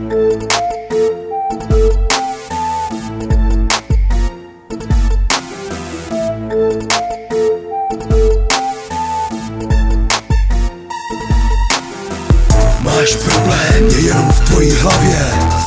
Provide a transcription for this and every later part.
Máš problém, je jenom v tvojí hlavě.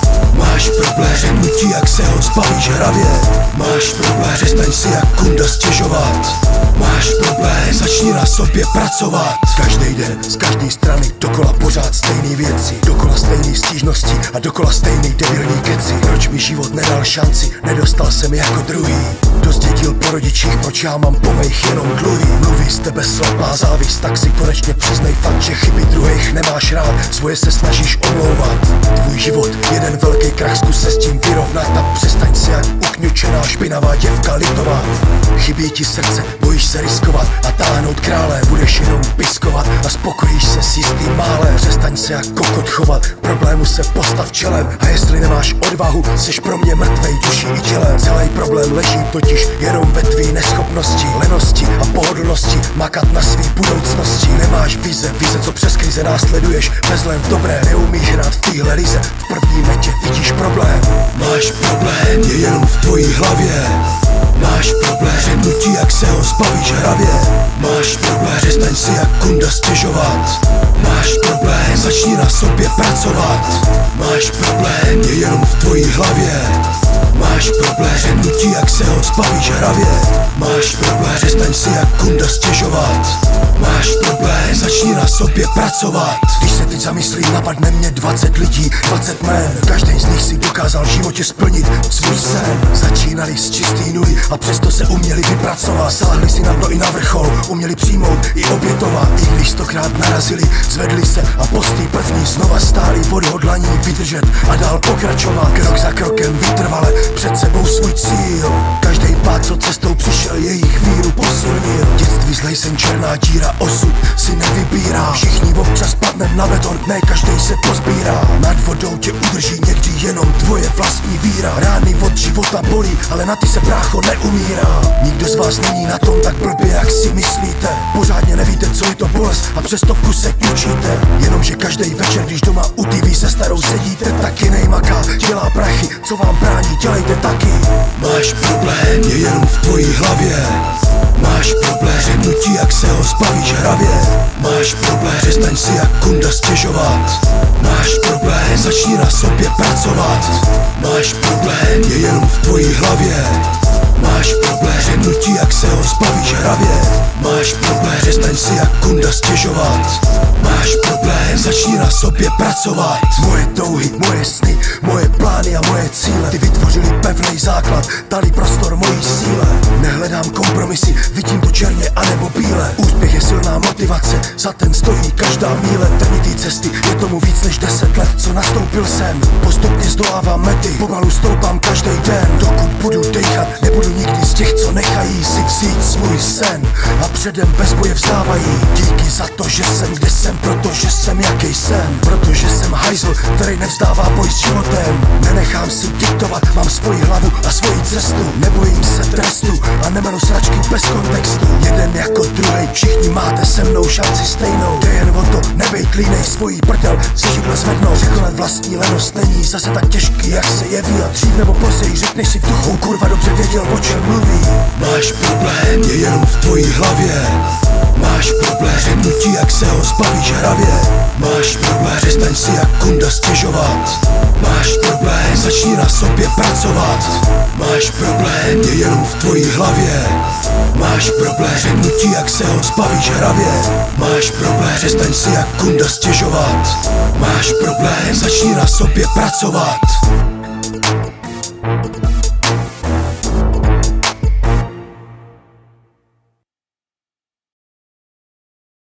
Máš problém, řeknu ti, jak se ho zbavíš hravě. Máš problém, přestaň si jak kunda stěžovat. Máš problém, začni na sobě pracovat. Každý den, z každé strany, dokola pořád stejný věci. Dokola stejný stížnosti a dokola stejný debilní keci. Proč mi život nedal šanci, nedostal jsem jako druhý. Dozdědil po rodičích, proč já mám po mých jenom dluhy. Mluví z tebe slabá závist, tak si konečně přiznej fakt, že chyby druhých nemáš rád, svoje se snažíš omlouvat. Tvůj život, jeden velký krach, zkus se s tím vyrovnat a přestaň se jak ukňučená špinavá děvka litovat. Chybí ti srdce, bojíš se riskovat a táhnout krále, budeš jenom piskovat a spokojíš se s jistým málem. Přestaň se jak kokot chovat, problému se postav čelem a jestli nemáš odvahu, seš pro mě mrtvej duší i tělem. Celý problém leží totiž jenom ve tvý neschopnosti, lenosti a pohodlnosti makat na svý budoucnosti. Nemáš vize, co přes krize následuješ, bezlem v dobré, neumíš hrát v téhle lize, v první metě vidíš problém. Máš problém, je jenom v tvojí hlavě. Máš problém, řeknu ti, jak se ho zbavíš hravě. Máš problém, přestaň si jak kunda stěžovat. Máš problém, začni na sobě pracovat. Máš problém, je jenom v tvojí hlavě. Máš problém, řeknu ti, jak se ho zbavíš hravě. Máš problém, přestaň si jak kunda stěžovat. Máš problém, začni na sobě pracovat. Když se teď zamyslím, napadne mě 20 lidí, 20 jmén. Každý z nich si dokázal v životě splnit svůj sen. Začínali z čistý nuly a přesto se uměli vypracovat. Sáhli si na dno i na vrchol, uměli přijmout i obětovat. I když 100krát narazili, zvedli se a postý první znova stáli v odhodlaní vydržet a dál pokračovat. Krok za krokem vytrvale před sebou svůj cíl. Každý pád, co cestou přišel, jejich víru posilnil. Dětství zlej sen černá díra, osud si nevybírá. Všichni občas padnem na beton, ne každej se pozbírá. Nad vodou tě udrží někdy jenom tvoje vlastní víra. Rány od života bolí, ale na ty se brácho neumírá. Nikdo z vás není na tom tak blbě, jak si myslíte. Pořádně nevíte, co je to bolest a přesto v kuse kňučíte. Jenomže každý večer, když doma u TV se starou sedíte, taky nejmaká, dělá prachy, co vám brání, dělejte taky. Máš problém, je jenom v tvojí hlavě. Máš problém, řeknu ti, jak se ho zbavíš hravě. Máš problém, přestaň si jak kunda stěžovat. Máš problém, začni na sobě pracovat. Máš problém, je jenom v tvojí hlavě. Máš problém, řeknu ti, jak se ho zbavíš hravě. Máš problém, přestaň si jak kunda stěžovat. Máš problém, začni na sobě pracovat. Moje touhy, moje sny, moje plány a moje cíle, ty vytvořili pevný základ, dali prostor mojí síle. Nehledám kompromisy, vidím to černě anebo bíle. Úspěch je silná motivace, za ten stojí každá míle. Trnitý cesty, je tomu víc než 10 let, co nastoupil jsem. Postupně zdolávám mety, pomalu stoupám každý den. Dokud budu dejchat, nebudu nikdy z těch, co nechají si vzít svůj sen a předem bez boje vzdávají. Díky za to, že jsem kde jsem, protože jsem jaký jsem. Protože jsem hajzl, který nevzdává boj s životem. Nenechám si diktovat, mám svoji hlavu a svoji cestu. Nebojím se trestu a nemenu sračky bez kontextu. Jeden jako druhej, všichni máte se mnou šanci stejnou. Jde jen o to, nebejt línej, svojí prdel si židle zvednout. Překonat vlastní lenost není zase tak těžký, jak se jeví. A dřív nebo později řekneš si v duchu, kurva dobře věděl, o čem mluví. Máš problém, je jenom v tvojí hlavě. Máš problém, řeknu ti, jak se ho zbavíš hravě. Máš problém, přestaň si jak kunda stěžovat. Máš problém, začni na sobě pracovat. Máš problém, je jenom v tvojí hlavě. Máš problém, řeknu ti, jak se ho zbavíš hravě. Máš problém, přestaň si jak kunda stěžovat. Máš problém, začni na sobě pracovat.